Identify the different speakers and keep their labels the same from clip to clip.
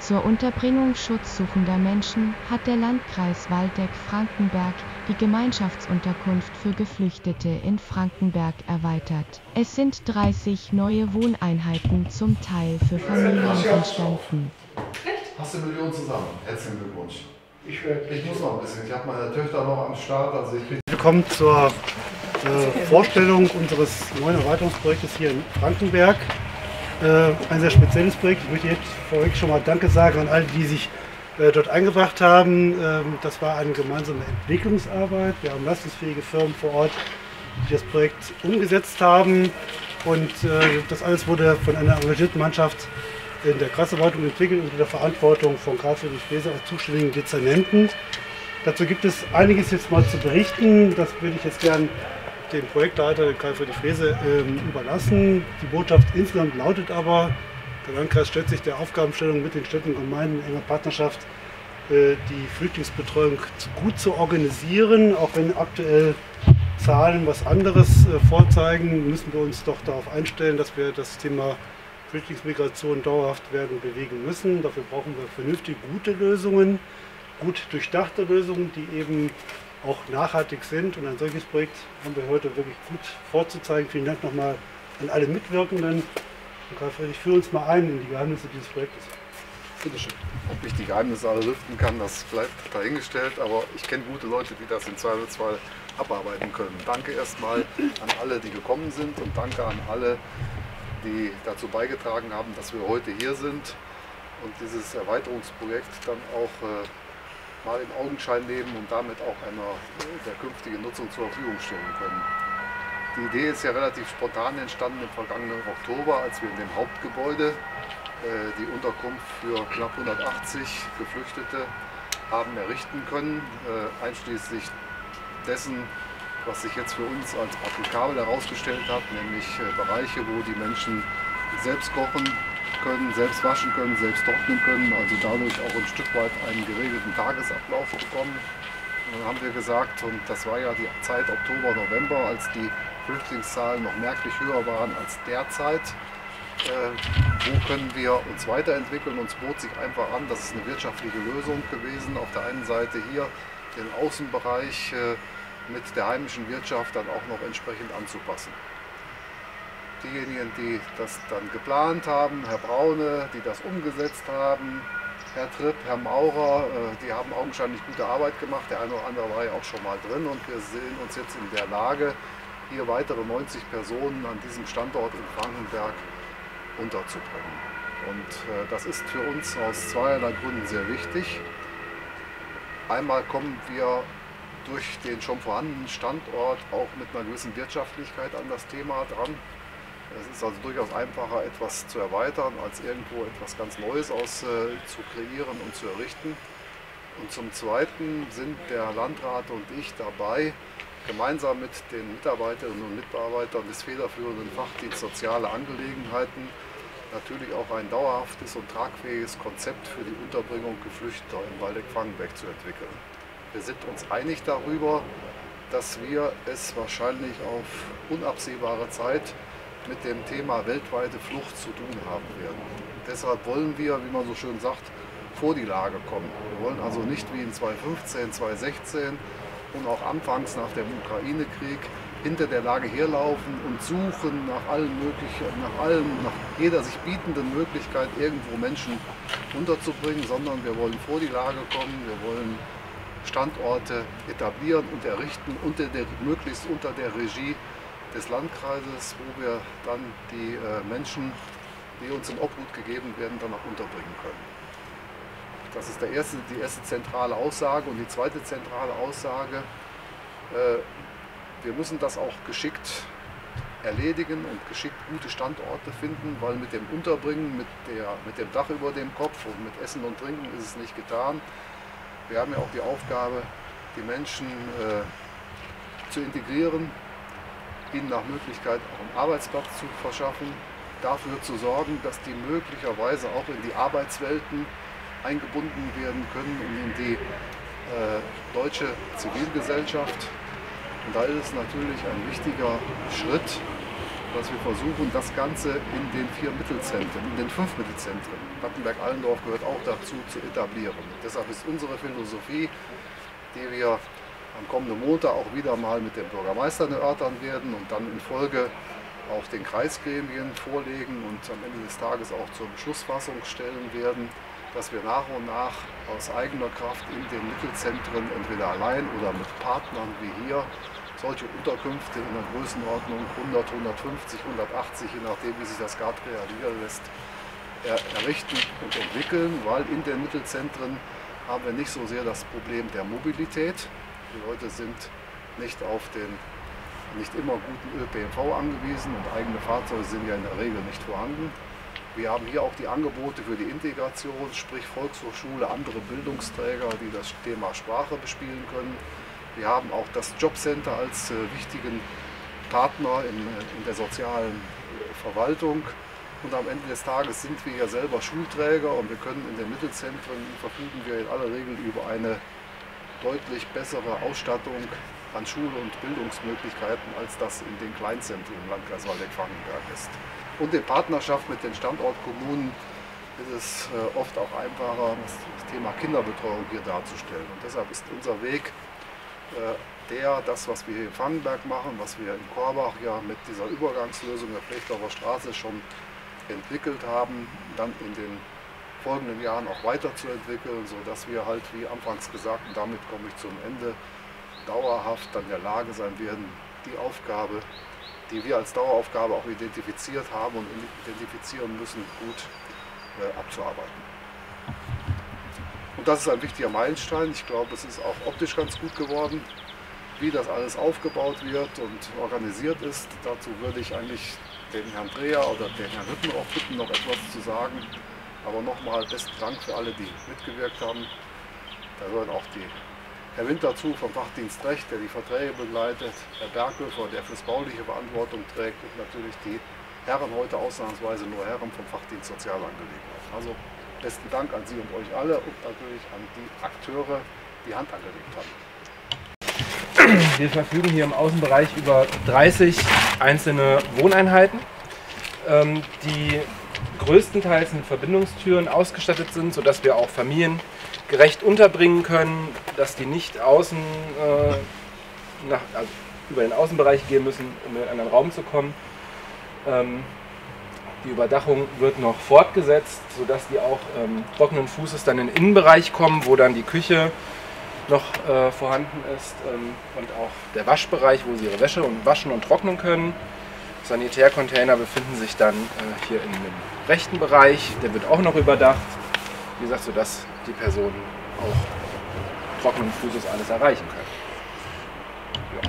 Speaker 1: Zur Unterbringung schutzsuchender Menschen hat der Landkreis Waldeck-Frankenberg die Gemeinschaftsunterkunft für Geflüchtete in Frankenberg erweitert. Es sind 30 neue Wohneinheiten zum Teil für Familien entstanden.
Speaker 2: Hast du Millionen zusammen? Herzlichen Glückwunsch. Ich muss noch ein bisschen. Ich habe meine Töchter noch am Start. Also
Speaker 3: Willkommen zur Vorstellung unseres neuen Erweiterungsprojektes hier in Frankenberg. Ein sehr spezielles Projekt. Ich möchte jetzt vorweg schon mal Danke sagen an alle, die sich dort eingebracht haben. Das war eine gemeinsame Entwicklungsarbeit. Wir haben leistungsfähige Firmen vor Ort, die das Projekt umgesetzt haben. Und das alles wurde von einer engagierten Mannschaft in der Kreisverwaltung entwickelt unter der Verantwortung von Karl Friedrich Frese als zuständigen Dezernenten. Dazu gibt es einiges jetzt mal zu berichten. Das würde ich jetzt gern dem Projektleiter Karl Friedrich Frese überlassen. Die Botschaft insgesamt lautet aber, der Landkreis stellt sich der Aufgabenstellung mit den Städten und Gemeinden in enger Partnerschaft, die Flüchtlingsbetreuung gut zu organisieren. Auch wenn aktuell Zahlen was anderes vorzeigen, müssen wir uns doch darauf einstellen, dass wir das Thema Flüchtlingsmigration dauerhaft werden bewegen müssen. Dafür brauchen wir vernünftig gute Lösungen, gut durchdachte Lösungen, die eben auch nachhaltig sind. Und ein solches Projekt haben wir heute wirklich gut vorzuzeigen. Vielen Dank nochmal an alle Mitwirkenden. Und Karl Friedrich, führ uns mal ein in die Geheimnisse dieses Projektes.
Speaker 2: bitte schön. Ob ich die Geheimnisse alle lüften kann, das bleibt dahingestellt. Aber ich kenne gute Leute, die das im Zweifelsfall abarbeiten können. Danke erstmal an alle, die gekommen sind. Und danke an alle, die dazu beigetragen haben, dass wir heute hier sind und dieses Erweiterungsprojekt dann auch mal in Augenschein nehmen und damit auch einer der künftigen Nutzung zur Verfügung stellen können. Die Idee ist ja relativ spontan entstanden im vergangenen Oktober, als wir in dem Hauptgebäude die Unterkunft für knapp 180 Geflüchtete haben errichten können, einschließlich dessen, was sich jetzt für uns als praktikabel herausgestellt hat, nämlich Bereiche, wo die Menschen selbst kochen können, selbst waschen können, selbst trocknen können, also dadurch auch ein Stück weit einen geregelten Tagesablauf bekommen. Und dann haben wir gesagt, und das war ja die Zeit Oktober, November, als die Flüchtlingszahlen noch merklich höher waren als derzeit, wo können wir uns weiterentwickeln? Uns bot sich einfach an, das ist eine wirtschaftliche Lösung gewesen, auf der einen Seite hier den Außenbereich mit der heimischen Wirtschaft dann auch noch entsprechend anzupassen. Diejenigen, die das dann geplant haben, Herr Braune, die das umgesetzt haben, Herr Tripp, Herr Maurer, die haben augenscheinlich gute Arbeit gemacht. Der eine oder andere war ja auch schon mal drin und wir sehen uns jetzt in der Lage, hier weitere 90 Personen an diesem Standort in Frankenberg unterzubringen. Und das ist für uns aus zweierlei Gründen sehr wichtig. Einmal kommen wir durch den schon vorhandenen Standort auch mit einer gewissen Wirtschaftlichkeit an das Thema dran. Es ist also durchaus einfacher, etwas zu erweitern, als irgendwo etwas ganz Neues zu kreieren und zu errichten. Und zum Zweiten sind der Landrat und ich dabei, gemeinsam mit den Mitarbeiterinnen und Mitarbeitern des federführenden Fachdienstes Soziale Angelegenheiten natürlich auch ein dauerhaftes und tragfähiges Konzept für die Unterbringung Geflüchteter in Waldeck-Frankenberg zu entwickeln. Wir sind uns einig darüber, dass wir es wahrscheinlich auf unabsehbare Zeit mit dem Thema weltweite Flucht zu tun haben werden. Deshalb wollen wir, wie man so schön sagt, vor die Lage kommen. Wir wollen also nicht wie in 2015, 2016 und auch anfangs nach dem Ukraine-Krieg hinter der Lage herlaufen und suchen nach nach jeder sich bietenden Möglichkeit, irgendwo Menschen unterzubringen, sondern wir wollen vor die Lage kommen, wir wollen Standorte etablieren und errichten, möglichst unter der Regie des Landkreises, wo wir dann die Menschen, die uns in Obhut gegeben werden, dann auch unterbringen können. Das ist die erste zentrale Aussage. Und die zweite zentrale Aussage, wir müssen das auch geschickt erledigen und geschickt gute Standorte finden, weil mit dem Unterbringen, mit dem Dach über dem Kopf und mit Essen und Trinken ist es nicht getan. Wir haben ja auch die Aufgabe, die Menschen zu integrieren, ihnen nach Möglichkeit auch einen Arbeitsplatz zu verschaffen, dafür zu sorgen, dass die möglicherweise auch in die Arbeitswelten eingebunden werden können und in die deutsche Zivilgesellschaft. Und da ist es natürlich ein wichtiger Schritt, dass wir versuchen, das Ganze in den 4 Mittelzentren, in den 5 Mittelzentren, Battenberg-Allendorf gehört auch dazu, zu etablieren. Und deshalb ist unsere Philosophie, die wir am kommenden Montag auch wieder mal mit den Bürgermeistern erörtern werden und dann in Folge auch den Kreisgremien vorlegen und am Ende des Tages auch zur Beschlussfassung stellen werden, dass wir nach und nach aus eigener Kraft in den Mittelzentren, entweder allein oder mit Partnern wie hier, solche Unterkünfte in der Größenordnung 100, 150, 180, je nachdem wie sich das gerade realisieren lässt, errichten und entwickeln, weil in den Mittelzentren haben wir nicht so sehr das Problem der Mobilität. Die Leute sind nicht auf den nicht immer guten ÖPNV angewiesen und eigene Fahrzeuge sind ja in der Regel nicht vorhanden. Wir haben hier auch die Angebote für die Integration, sprich Volkshochschule, andere Bildungsträger, die das Thema Sprache bespielen können. Wir haben auch das Jobcenter als wichtigen Partner in der sozialen Verwaltung. Und am Ende des Tages sind wir ja selber Schulträger und wir können in den Mittelzentren, verfügen wir in aller Regel über eine deutlich bessere Ausstattung an Schule- und Bildungsmöglichkeiten, als das in den Kleinzentren im Landkreis Waldeck-Frankenberg ist. Und in Partnerschaft mit den Standortkommunen ist es oft auch einfacher, das Thema Kinderbetreuung hier darzustellen. Und deshalb ist unser Weg das, was wir hier in Frankenberg machen, was wir in Korbach ja mit dieser Übergangslösung der Flechdorfer Straße schon entwickelt haben, dann in den folgenden Jahren auch weiterzuentwickeln, sodass wir halt, wie anfangs gesagt, und damit komme ich zum Ende, dauerhaft dann in der Lage sein werden, die Aufgabe, die wir als Daueraufgabe auch identifiziert haben und identifizieren müssen, gut abzuarbeiten. Und das ist ein wichtiger Meilenstein. Ich glaube, es ist auch optisch ganz gut geworden, wie das alles aufgebaut wird und organisiert ist. Dazu würde ich eigentlich den Herrn Dreher oder den Herrn Hütten auch bitten, noch etwas zu sagen. Aber nochmal besten Dank für alle, die mitgewirkt haben. Da gehören auch Herr Winter zu vom Fachdienst Recht, der die Verträge begleitet, Herr Berghöfer, der fürs Bauliche Verantwortung trägt und natürlich die Herren, heute ausnahmsweise nur Herren vom Fachdienst Sozialangelegenheiten. Also besten Dank an Sie und euch alle und natürlich an die Akteure, die Hand angelegt haben.
Speaker 4: Wir verfügen hier im Außenbereich über 30 einzelne Wohneinheiten, die größtenteils mit Verbindungstüren ausgestattet sind, sodass wir auch Familien gerecht unterbringen können, dass die nicht außen also über den Außenbereich gehen müssen, um in einen anderen Raum zu kommen. Die Überdachung wird noch fortgesetzt, sodass die auch trockenen Fußes dann in den Innenbereich kommen, wo dann die Küche noch vorhanden ist und auch der Waschbereich, wo sie ihre Wäsche waschen und trocknen können. Sanitärcontainer befinden sich dann hier in dem rechten Bereich, der wird auch noch überdacht, wie gesagt, sodass die Personen auch trockenen Fußes alles erreichen können. Ja.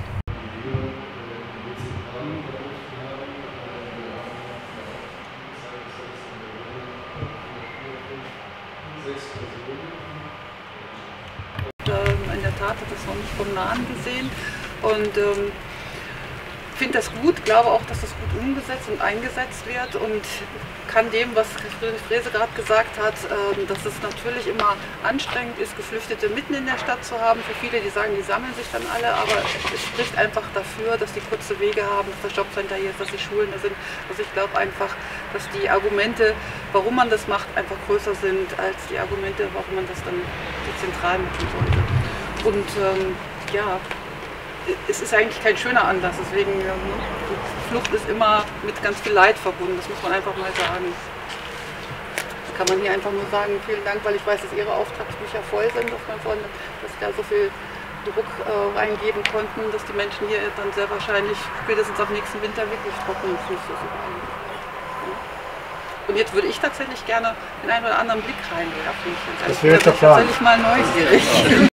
Speaker 5: In der Tat hat das noch nicht vom Nahen gesehen und finde das gut, glaube auch, dass das gut umgesetzt und eingesetzt wird und kann dem, was Friedrich Frese gerade gesagt hat, dass es natürlich immer anstrengend ist, Geflüchtete mitten in der Stadt zu haben. Für viele, die sagen, die sammeln sich dann alle, aber es spricht einfach dafür, dass die kurze Wege haben, dass das Jobcenter hier ist, dass die Schulen da sind. Also ich glaube einfach, dass die Argumente, warum man das macht, einfach größer sind als die Argumente, warum man das dann zentral machen sollte. Und ja, es ist eigentlich kein schöner Anlass, deswegen Flucht ist immer mit ganz viel Leid verbunden, das muss man einfach mal sagen. Das kann man hier einfach nur sagen, vielen Dank, weil ich weiß, dass Ihre Auftragsbücher voll sind, dass Sie da so viel Druck reingeben konnten, dass die Menschen hier dann sehr wahrscheinlich spätestens ab nächsten Winter wirklich trockenen Fußes haben. Und jetzt würde ich tatsächlich gerne den einen oder anderen Blick reinwerfen.
Speaker 3: Das wäre tatsächlich
Speaker 5: mal neugierig.